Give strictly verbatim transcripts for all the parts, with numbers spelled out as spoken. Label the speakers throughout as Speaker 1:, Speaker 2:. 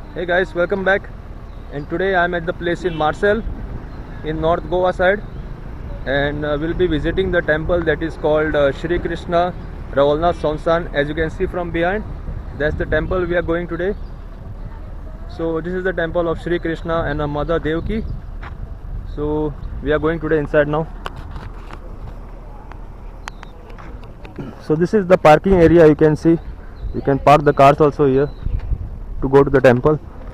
Speaker 1: Hey guys, welcome back. And today I'm at the place in Marcel, in North Goa side, and uh, we'll be visiting the temple that is called uh, Shri Krishna Ravalnath Sonsan. As you can see from behind, that's the temple we are going today. So this is the temple of Shri Krishna and uh, Mother Devaki. So we are going today inside now. So this is the parking area. You can see, you can park the cars also here to go to the temple.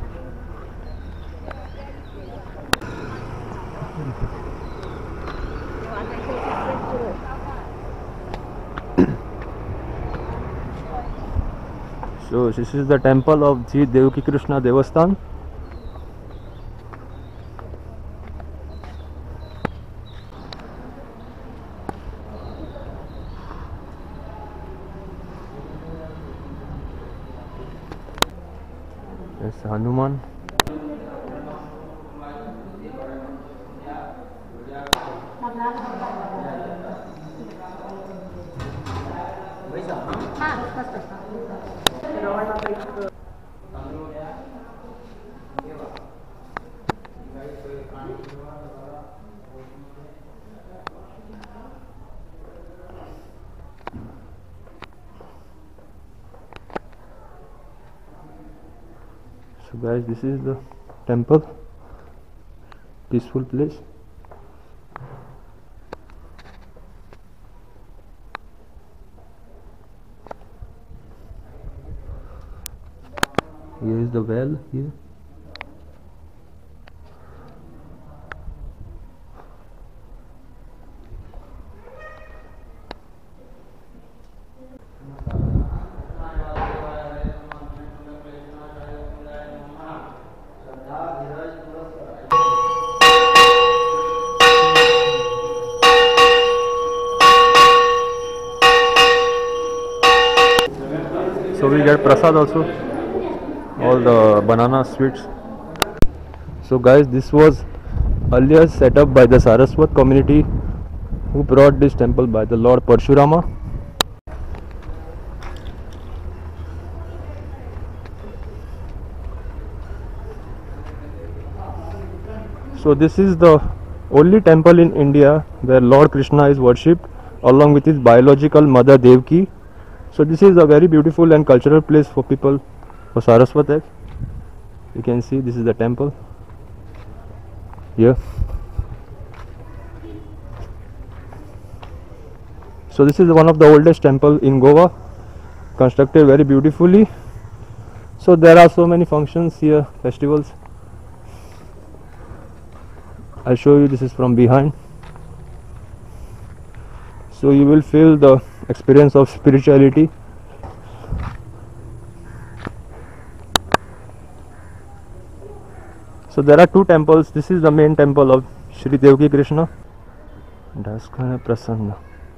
Speaker 1: So this is the temple of Sri Devaki Krishna Devasthan. Yes, Hanuman. So guys, this is the temple, peaceful place. Here is the well here. So we get prasad also, all the banana sweets. So guys, this was earlier set up by the Saraswat community, who brought this temple by the Lord Parshurama. So this is the only temple in India where Lord Krishna is worshipped along with his biological mother Devaki. So this is a very beautiful and cultural place for people, for Saraswat. You can see this is the temple here. So this is one of the oldest temple in Goa, constructed very beautifully. So there are so many functions here, festivals. I'll show you, this is from behind. So you will feel the experience of spirituality. So there are two temples. This is the main temple of Shri Devaki Krishna. Daskana Prasanna.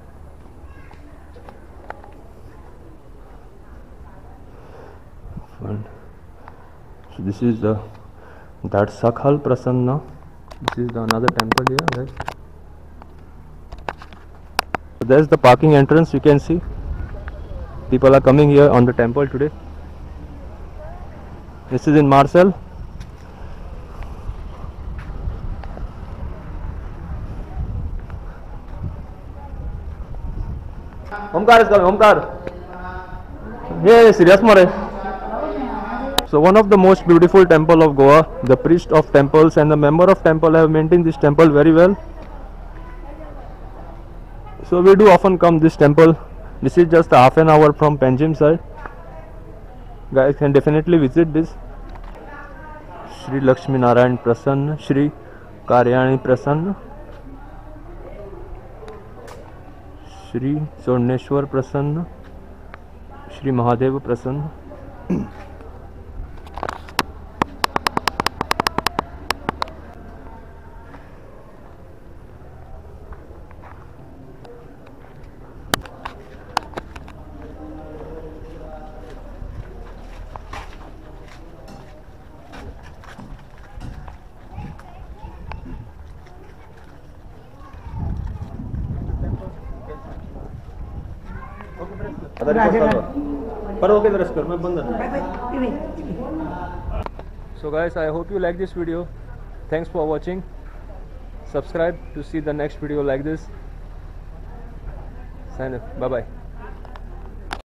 Speaker 1: So this is the that Sakhal Prasanna. This is the another temple here, guys. So there's the parking entrance. You can see people are coming here on the temple today. This is in Marcel. Omkar is coming. Omkar. Yeah, serious more. So one of the most beautiful temple of Goa, the priest of temples and the member of temple have maintained this temple very well. So we do often come this temple. This is just half an hour from Panjim side. Guys can definitely visit this. Shri Lakshmi Narayan Prasanna, Shri Karyani Prasanna, Shri Sorneshwar Prasanna, Shri Mahadev Prasanna. पर okay रस कर मैं बंद So guys, I hope you like this video. Thanks for watching. Subscribe to see the next video like this. Sign up. Bye bye.